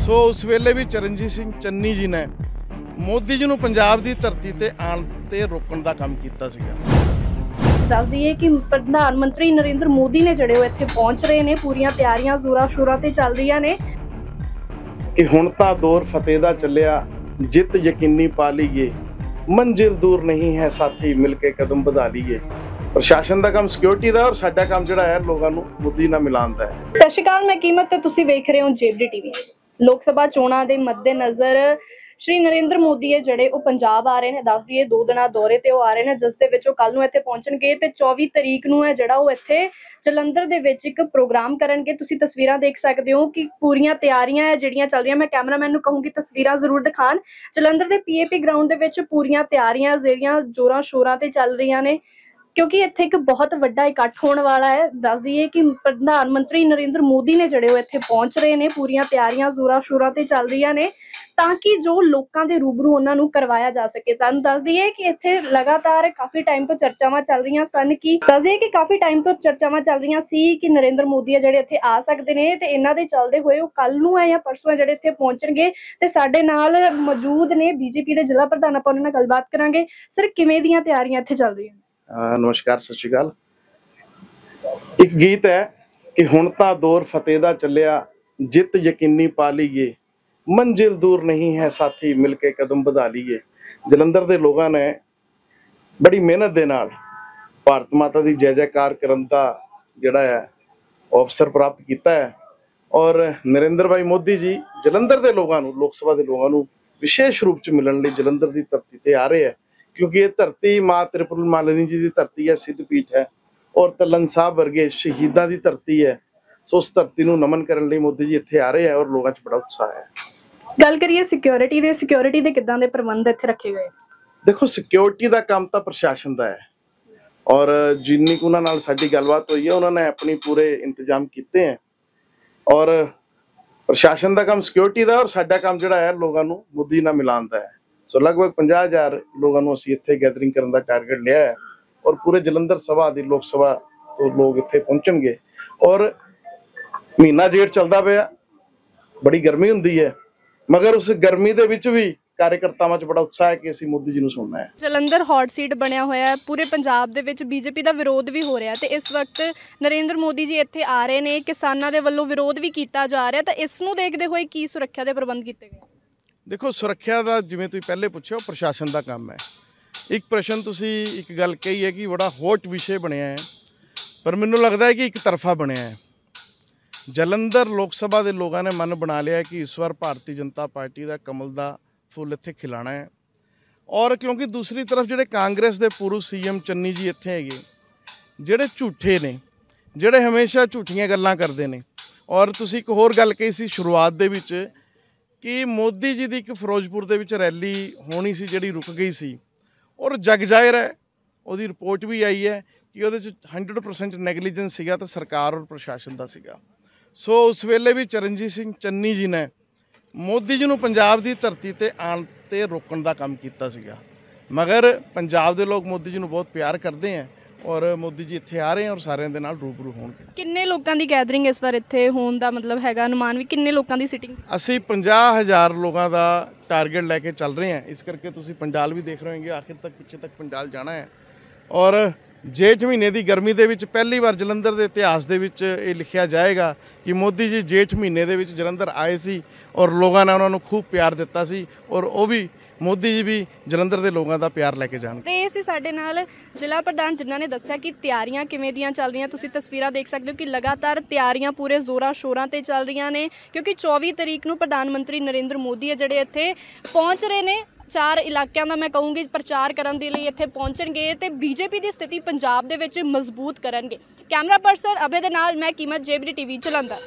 ਸੋ ਉਸ ਵੇਲੇ ਵੀ ਚਰਨਜੀਤ ਸਿੰਘ ਚੰਨੀ ਜੀ ਨੇ ਮੋਦੀ ਜੀ ਨੂੰ ਪੰਜਾਬ ਦੀ ਧਰਤੀ ਤੇ ਆਉਣ ਤੇ ਰੋਕਣ ਦਾ ਕੰਮ ਕੀਤਾ ਸੀਗਾ। ਦੱਸ ਦਈਏ ਕਿ ਪ੍ਰਧਾਨ ਮੰਤਰੀ ਨਰਿੰਦਰ ਮੋਦੀ ਨੇ ਜਿਹੜੇ ਉਹ ਇੱਥੇ ਪਹੁੰਚ ਰਹੇ ਨੇ, ਪੂਰੀਆਂ ਤਿਆਰੀਆਂ ਜ਼ੋਰਾਂ ਸ਼ੋਰਾਂ ਤੇ ਚੱਲ ਰਹੀਆਂ ਨੇ ਕਿ ਹੁਣ ਤਾਂ ਦੌਰ ਫਤਿਹ ਦਾ ਚੱਲਿਆ, ਜਿੱਤ ਯਕੀਨੀ ਪਾ ਲਈਏ, ਮੰਜ਼ਿਲ ਦੂਰ ਨਹੀਂ ਹੈ ਸਾਥੀ, ਮਿਲ ਕੇ ਕਦਮ ਵਧਾ ਲਈਏ। ਪ੍ਰਸ਼ਾਸਨ ਦਾ ਕੰਮ ਸਿਕਿਉਰਿਟੀ ਦਾ, ਔਰ ਸਾਡਾ ਕੰਮ ਜਿਹੜਾ ਹੈ ਲੋਕਾਂ ਨੂੰ ਮੋਦੀ ਨਾਲ ਮਿਲਾਉਣ ਦਾ ਹੈ। ਸਤਿ ਸ਼੍ਰੀ ਅਕਾਲ, ਮੈਂ ਕੀਮਤ ਤੇ ਤੁਸੀਂ ਵੇਖ ਰਹੇ ਹੋ ਜੇਬੀਡੀ ਟੀਵੀ। ਲੋਕ ਸਭਾ ਚੋਣਾਂ ਦੇ ਮੱਦੇਨਜ਼ਰ ਸ਼੍ਰੀ ਨਰਿੰਦਰ ਮੋਦੀ ਹੈ ਜਿਹੜੇ ਉਹ ਪੰਜਾਬ ਆ ਰਹੇ ਨੇ। ਦੱਸ ਦਈਏ 2 ਦਿਨਾਂ ਦੌਰੇ ਤੇ ਉਹ ਆ ਰਹੇ ਨੇ, ਜਿਸ ਦੇ ਵਿੱਚ ਉਹ ਕੱਲ ਨੂੰ ਇੱਥੇ ਪਹੁੰਚਣਗੇ ਤੇ 24 ਤਰੀਕ ਨੂੰ ਹੈ ਜਿਹੜਾ ਉਹ ਇੱਥੇ ਜਲੰਧਰ ਦੇ ਵਿੱਚ ਇੱਕ ਪ੍ਰੋਗਰਾਮ ਕਰਨਗੇ। ਤੁਸੀਂ ਤਸਵੀਰਾਂ ਦੇਖ ਸਕਦੇ ਹੋ ਕਿ ਪੂਰੀਆਂ ਤਿਆਰੀਆਂ ਹੈ ਜਿਹੜੀਆਂ ਚੱਲ ਰਹੀਆਂ। ਮੈਂ ਕੈਮਰਾਮੈਨ ਨੂੰ ਕਹੂੰਗੀ ਤਸਵੀਰਾਂ ਜ਼ਰੂਰ ਦਿਖਾਣ। ਜਲੰਧਰ ਦੇ ਪੀਏਪੀ ਗਰਾਊਂਡ ਦੇ ਵਿੱਚ ਪੂਰੀਆਂ ਤਿਆਰੀਆਂ ਜਿਹੜੀਆਂ ਜ਼ੋਰਾਂ ਸ਼ੋਰਾਂ ਤੇ ਚੱਲ ਰਹੀਆਂ ਨੇ, ਕਿਉਂਕਿ ਇੱਥੇ ਇੱਕ ਬਹੁਤ ਵੱਡਾ ਇਕੱਠ ਹੋਣ ਵਾਲਾ ਹੈ। ਦੱਸ ਦਈਏ ਕਿ ਪ੍ਰਧਾਨ ਮੰਤਰੀ ਨਰਿੰਦਰ ਮੋਦੀ ਨੇ ਜਿਹੜੇ ਉਹ ਇੱਥੇ ਪਹੁੰਚ ਰਹੇ ਨੇ, ਪੂਰੀਆਂ ਤਿਆਰੀਆਂ ਜ਼ੋਰਾਂ ਸ਼ੋਰਾਂ ਤੇ ਚੱਲ ਰਹੀਆਂ ਨੇ ਤਾਂ ਕਿ ਜੋ ਲੋਕਾਂ ਦੇ ਰੂਬਰੂ ਉਹਨਾਂ ਨੂੰ ਕਰਵਾਇਆ ਜਾ ਸਕੇ। ਤੁਹਾਨੂੰ ਦੱਸ ਦਈਏ ਕਿ ਇੱਥੇ ਲਗਾਤਾਰ ਕਾਫੀ ਟਾਈਮ ਤੋਂ ਚਰਚਾਵਾਂ ਚੱਲ ਰਹੀਆਂ ਸਨ ਕਿ ਕਿ ਨਰਿੰਦਰ ਮੋਦੀ ਆ ਜਿਹੜੇ ਇੱਥੇ ਆ ਸਕਦੇ ਨੇ ਤੇ ਇਹਨਾਂ ਦੇ ਚੱਲਦੇ ਹੋਏ ਉਹ ਕੱਲ ਨੂੰ ਹੈ ਜਾਂ ਪਰਸੋਂ ਹੈ ਜਿਹੜੇ ਇੱਥੇ ਪਹੁੰਚਣਗੇ। ਤੇ ਸਾਡੇ ਨਾਲ ਮੌਜੂਦ ਨੇ ਬੀਜੇਪੀ ਦੇ ਜ਼ਿਲ੍ਹਾ ਪ੍ਰਧਾਨ, ਆਪਾਂ ਉਹਨਾਂ ਨਾਲ ਗੱਲਬਾਤ ਕਰਾਂਗੇ। ਸਰ, ਕਿਵੇਂ ਦੀਆਂ ਤਿਆਰੀਆਂ ਇੱਥੇ ਚੱਲ ਰਹੀਆਂ? ਨਮਸਕਾਰ, ਸਤਿ ਸ਼੍ਰੀ ਅਕਾਲ। ਇੱਕ ਗੀਤ ਹੈ ਕਿ ਹੁਣ ਤਾਂ ਦੌਰ ਫਤਿਹ ਦਾ ਚੱਲਿਆ, ਜਿੱਤ ਯਕੀਨੀ ਪਾ ਲਈਏ, ਮੰਜ਼ਿਲ ਦੂਰ ਨਹੀਂ ਹੈ ਸਾਥੀ, ਮਿਲ ਕੇ ਕਦਮ ਵਧਾ ਲਈਏ। ਜਲੰਧਰ ਦੇ ਲੋਕਾਂ ਨੇ ਬੜੀ ਮਿਹਨਤ ਦੇ ਨਾਲ ਭਾਰਤ ਮਾਤਾ ਦੀ ਜੈ ਜੈਕਾਰ ਕਰਨ ਦਾ ਜਿਹੜਾ ਹੈ ਅਵਸਰ ਪ੍ਰਾਪਤ ਕੀਤਾ ਹੈ, ਔਰ ਨਰਿੰਦਰ ਭਾਈ ਮੋਦੀ ਜੀ ਜਲੰਧਰ ਦੇ ਲੋਕਾਂ ਨੂੰ, ਲੋਕ ਸਭਾ ਦੇ ਲੋਕਾਂ ਨੂੰ ਵਿਸ਼ੇਸ਼ ਰੂਪ ਚ ਮਿਲਣ ਲਈ ਜਲੰਧਰ ਦੀ ਧਰਤੀ ਤੇ ਆ ਰਹੇ ਹੈ। ਕਿਉਂਕਿ ਇਹ ਧਰਤੀ ਮਾਂ ਤ੍ਰਿਪੁਰਾ ਮਾਲਿਨੀ ਜੀ ਦੀ ਧਰਤੀ ਹੈ, ਸਿੱਧ ਪੀਠ ਹੈ, ਔਰ ਤਲਨ ਸਾਹਿਬ ਵਰਗੇ ਸ਼ਹੀਦਾਂ ਦੀ ਧਰਤੀ ਹੈ। ਸੋ ਉਸ ਧਰਤੀ ਨੂੰ ਨਮਨ ਕਰਨ ਲਈ ਮੋਦੀ ਜੀ ਇੱਥੇ ਆ ਰਹੇ ਹੈ ਔਰ ਲੋਕਾਂ 'ਚ ਬੜਾ ਉਤਸ਼ਾਹ ਹੈ। ਗੱਲ ਕਰੀਏ ਸਿਕਿਉਰਿਟੀ ਦੇ ਕਿੱਦਾਂ ਦੇ ਪ੍ਰਬੰਧ ਇੱਥੇ ਰੱਖੇ ਗਏ? ਦੇਖੋ, ਸਿਕਿਉਰਿਟੀ ਦਾ ਕੰਮ ਤਾਂ ਪ੍ਰਸ਼ਾਸਨ ਦਾ ਹੈ, ਔਰ ਜਿੰਨੀ ਕੁ ਉਹਨਾਂ ਨਾਲ ਸਾਡੀ ਗੱਲਬਾਤ ਹੋਈ ਹੈ ਉਹਨਾਂ ਨੇ ਆਪਣੀ ਪੂਰੇ ਇੰਤਜ਼ਾਮ ਕੀਤੇ ਹੈ। ਔਰ ਪ੍ਰਸ਼ਾਸਨ ਦਾ ਕੰਮ ਸਿਕਿਉਰਿਟੀ ਦਾ, ਔਰ ਸਾਡਾ ਕੰਮ ਜਿਹੜਾ ਹੈ ਲੋਕਾਂ ਨੂੰ ਮੋਦੀ ਨਾਲ ਮਿਲਾਉਣ ਦਾ ਹੈ। ਸੋ ਲਗਭਗ 50,000 ਲੋਕਾਂ ਨੂੰ ਅਸੀਂ ਇੱਥੇ ਗੈਦਰਿੰਗ ਕਰਨ ਦਾ ਟਾਰਗੇਟ ਲਿਆ ਹੈ, ਔਰ ਪੂਰੇ ਜਲੰਧਰ ਸਭਾ ਦੀ ਲੋਕ ਸਭਾ ਤੋਂ ਲੋਕ ਇੱਥੇ ਪਹੁੰਚਣਗੇ। ਔਰ ਮਹੀਨਾ ਜੇਠ ਚੱਲਦਾ ਪਿਆ, ਬੜੀ ਗਰਮੀ ਹੁੰਦੀ ਹੈ, ਮਗਰ ਉਸ ਗਰਮੀ ਦੇ ਵਿੱਚ ਵੀ ਕਾਰਜਕਰਤਾਵਾਂ 'ਚ ਬੜਾ ਉਤਸ਼ਾਹ ਹੈ ਕਿ ਅਸੀਂ ਮੋਦੀ ਜੀ ਨੂੰ ਸੁਣਨਾ ਹੈ। ਜਲੰਧਰ ਹੌਟ ਸੀਟ ਬਣਿਆ ਹੋਇਆ ਹੈ, ਪੂਰੇ ਪੰਜਾਬ ਦੇ ਵਿੱਚ ਬੀਜੇਪੀ ਦਾ ਵਿਰੋਧ ਵੀ ਹੋ ਰਿਹਾ ਤੇ ਇਸ ਵਕਤ ਨਰਿੰਦਰ ਮੋਦੀ ਜੀ ਇੱਥੇ ਆ ਰਹੇ ਨੇ, ਕਿਸਾਨਾਂ ਦੇ ਵੱਲੋਂ ਵਿਰੋਧ ਵੀ ਕੀਤਾ ਜਾ ਰਿਹਾ, ਤਾਂ ਇਸ ਨੂੰ ਦੇਖਦੇ ਹੋਏ ਕੀ ਸੁਰੱਖਿਆ ਦੇ ਪ੍ਰਬੰਧ ਕੀਤੇ ਗਏ? ਦੇਖੋ, ਸੁਰੱਖਿਆ ਦਾ ਜਿਵੇਂ ਤੁਸੀਂ ਪਹਿਲੇ ਪੁੱਛਿਆ, ਉਹ ਪ੍ਰਸ਼ਾਸਨ ਦਾ ਕੰਮ ਹੈ। ਇੱਕ ਪ੍ਰਸ਼ਨ ਤੁਸੀਂ ਇੱਕ ਗੱਲ ਕਹੀ ਹੈ ਕਿ ਬੜਾ ਹੌਟ ਵਿਸ਼ੇ ਬਣਿਆ ਹੈ, ਪਰ ਮੈਨੂੰ ਲੱਗਦਾ ਹੈ ਕਿ ਇੱਕ ਤਰਫਾ ਬਣਿਆ ਹੈ। ਜਲੰਧਰ ਲੋਕ ਸਭਾ ਦੇ ਲੋਕਾਂ ਨੇ ਮਨ ਬਣਾ ਲਿਆ ਕਿ ਇਸ ਵਾਰ ਭਾਰਤੀ ਜਨਤਾ ਪਾਰਟੀ ਦਾ ਕਮਲ ਦਾ ਫੁੱਲ ਇੱਥੇ ਖਿਲਾਣਾ ਹੈ। ਔਰ ਕਿਉਂਕਿ ਦੂਸਰੀ ਤਰਫ ਜਿਹੜੇ ਕਾਂਗਰਸ ਦੇ ਪੂਰਵ ਸੀਐਮ ਚੰਨੀ ਜੀ ਇੱਥੇ ਹੈਗੇ, ਜਿਹੜੇ ਝੂਠੇ ਨੇ, ਜਿਹੜੇ ਹਮੇਸ਼ਾ ਝੂਠੀਆਂ ਗੱਲਾਂ ਕਰਦੇ ਨੇ। ਔਰ ਤੁਸੀਂ ਇੱਕ ਹੋਰ ਗੱਲ ਕਹੀ ਸੀ ਸ਼ੁਰੂਆਤ ਦੇ ਵਿੱਚ ਕਿ ਮੋਦੀ ਜੀ ਦੀ ਇੱਕ ਫਿਰੋਜ਼ਪੁਰ ਦੇ ਵਿੱਚ ਰੈਲੀ ਹੋਣੀ ਸੀ ਜਿਹੜੀ ਰੁਕ ਗਈ ਸੀ, ਔਰ ਜਗ ਜ਼ਾਹਿਰ ਹੈ ਉਹਦੀ ਰਿਪੋਰਟ ਵੀ ਆਈ ਹੈ ਕਿ ਉਹਦੇ 'ਚ 100% ਨੈਗਲੀਜੈਂਸ ਸੀਗਾ, ਤਾਂ ਸਰਕਾਰ ਔਰ ਪ੍ਰਸ਼ਾਸਨ ਦਾ ਸੀਗਾ। ਸੋ ਉਸ ਵੇਲੇ ਵੀ ਚਰਨਜੀਤ ਸਿੰਘ ਚੰਨੀ ਜੀ ਨੇ ਮੋਦੀ ਜੀ ਨੂੰ ਪੰਜਾਬ ਦੀ ਧਰਤੀ ਤੇ ਆਉਣ ਤੇ ਰੋਕਣ ਦਾ ਕੰਮ ਕੀਤਾ ਸੀਗਾ। ਮਗਰ ਪੰਜਾਬ ਦੇ ਲੋਕ ਮੋਦੀ ਜੀ ਨੂੰ ਬਹੁਤ ਪਿਆਰ ਕਰਦੇ ਹੈ, ਔਰ ਮੋਦੀ ਜੀ ਇੱਥੇ ਆ ਰਹੇ ਹਨ ਔਰ ਸਾਰਿਆਂ ਦੇ ਨਾਲ ਰੂਬਰੂ ਹੋਣਗੇ। ਕਿੰਨੇ ਲੋਕਾਂ ਦੀ ਗੈਦਰਿੰਗ ਇਸ ਵਾਰ ਇੱਥੇ ਹੋਣ ਦਾ ਮਤਲਬ ਹੈਗਾ, ਅਨੁਮਾਨ ਵੀ ਕਿੰਨੇ ਲੋਕਾਂ ਦੀ ਸਿਟਿੰਗ? ਅਸੀਂ 50,000 ਲੋਕਾਂ ਦਾ ਟਾਰਗੇਟ ਲੈ ਕੇ ਚੱਲ ਰਹੇ ਹਾਂ। ਇਸ ਕਰਕੇ ਤੁਸੀਂ ਪੰਡਾਲ ਵੀ ਦੇਖ ਰਹੇ ਹੋਗੇ, ਆਖਿਰ ਤੱਕ ਪਿੱਛੇ ਤੱਕ ਪੰਡਾਲ ਜਾਣਾ ਹੈ। ਔਰ ਜੇਠ ਮਹੀਨੇ ਦੀ ਗਰਮੀ ਦੇ ਵਿੱਚ ਪਹਿਲੀ ਵਾਰ ਜਲੰਧਰ ਦੇ ਇਤਿਹਾਸ ਦੇ ਵਿੱਚ ਇਹ ਲਿਖਿਆ ਜਾਏਗਾ ਕਿ ਮੋਦੀ ਜੀ ਜੇਠ ਮਹੀਨੇ ਦੇ ਵਿੱਚ ਜਲੰਧਰ ਆਏ ਸੀ ਔਰ ਲੋਕਾਂ ਨੇ ਉਹਨਾਂ ਨੂੰ ਖੂਬ ਪਿਆਰ ਦਿੱਤਾ ਸੀ, ਔਰ ਉਹ ਵੀ ਮੋਦੀ ਜੀ ਵੀ ਜਲੰਧਰ ਦੇ ਲੋਕਾਂ ਦਾ ਪਿਆਰ ਲੈ ਕੇ ਜਾਣ। ਤੇ ਇਹ ਸੀ ਸਾਡੇ ਨਾਲ ਜ਼ਿਲ੍ਹਾ ਪ੍ਰਧਾਨ ਜਿਨ੍ਹਾਂ ਨੇ ਦੱਸਿਆ ਕਿ ਤਿਆਰੀਆਂ ਕਿਵੇਂ ਦੀਆਂ ਚੱਲ ਰਹੀਆਂ। ਤੁਸੀਂ ਤਸਵੀਰਾਂ ਦੇਖ ਸਕਦੇ ਹੋ ਕਿ ਲਗਾਤਾਰ ਤਿਆਰੀਆਂ ਪੂਰੇ ਜ਼ੋਰਾਂ ਸ਼ੋਰਾਂ ਤੇ ਚੱਲ ਰਹੀਆਂ ਨੇ, ਕਿਉਂਕਿ 24 ਤਰੀਕ ਨੂੰ ਪ੍ਰਧਾਨ ਮੰਤਰੀ ਨਰਿੰਦਰ ਮੋਦੀ ਹੈ ਜਿਹੜੇ ਇੱਥੇ ਪਹੁੰਚ ਰਹੇ ਨੇ। 4 ਇਲਾਕਿਆਂ ਦਾ ਮੈਂ ਕਹੂੰਗੀ ਪ੍ਰਚਾਰ ਕਰਨ ਦੇ ਲਈ ਇੱਥੇ ਪਹੁੰਚਣਗੇ ਤੇ ਬੀਜੇਪੀ ਦੀ ਸਥਿਤੀ ਪੰਜਾਬ ਦੇ ਵਿੱਚ ਮਜ਼ਬੂਤ ਕਰਨਗੇ। ਕੈਮਰਾ ਪਰਸਨ ਅਭੇ ਦੇ ਨਾਲ ਮੈਂ ਕੀਮਤ, ਜੇਬੀਡੀ ਟੀਵੀ, ਜਲੰਧਰ।